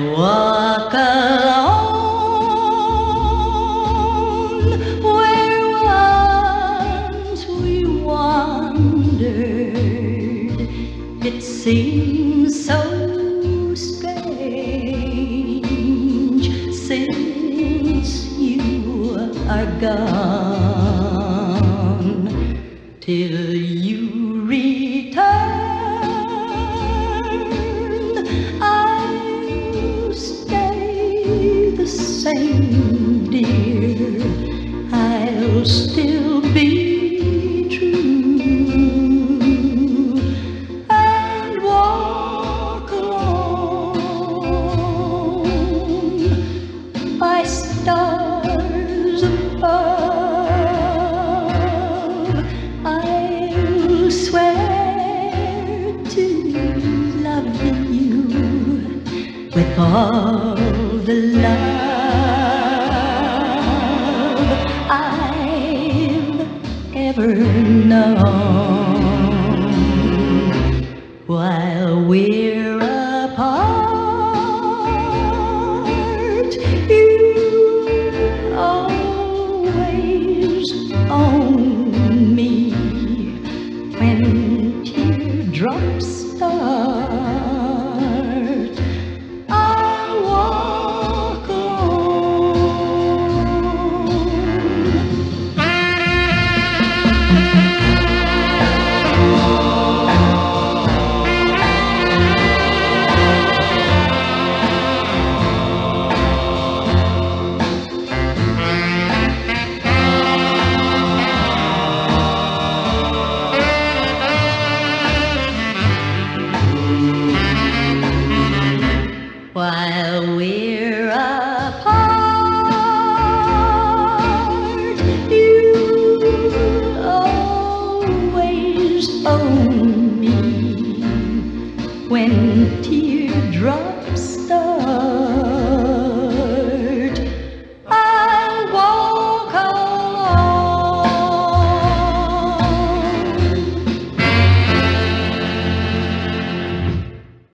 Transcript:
walk alone where once we wandered. It seems so strange since you are gone, till you return. I'll stay the same, dear. I'll still be true and walk alone by stars above. I'll swear to love you with all the love I've ever known. While we're apart, you always own me. When teardrops start, I'll walk while we're apart. You always own me. When teardrops start,